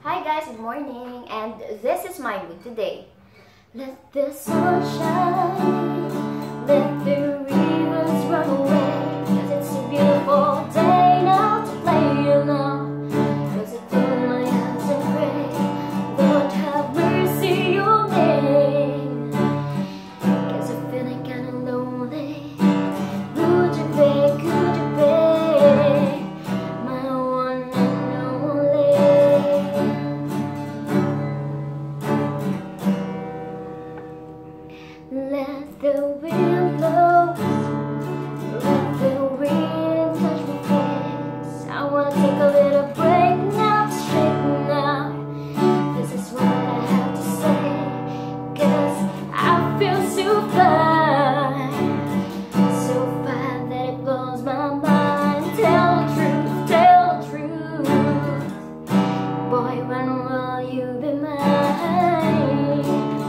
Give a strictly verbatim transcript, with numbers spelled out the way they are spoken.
Hi guys, good morning, and this is my mood today. Let the sun shine, let the rivers run away, 'cause it's a beautiful day now to play along. 'Cause I throw my hands and pray, Lord have mercy on me, 'cause I'm feeling kinda lonely. Would you be, could you be my one and only? Let the wind blow, let the wind touch my face. I wanna take a little break now, straighten out. This is what I have to say, 'cause I feel so fine, so fine that it blows my mind. Tell the truth, tell the truth, boy, when will you be mine?